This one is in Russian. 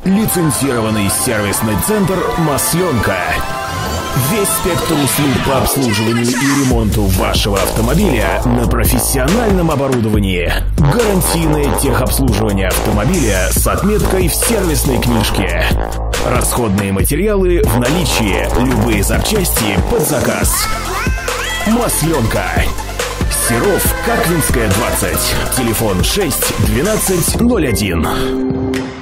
Лицензированный сервисный центр «Масленка». Весь спектр услуг по обслуживанию и ремонту вашего автомобиля на профессиональном оборудовании. Гарантийное техобслуживание автомобиля с отметкой в сервисной книжке. Расходные материалы в наличии, любые запчасти под заказ. «Масленка». Серов, Каклинская, 20. Телефон 6 12 01.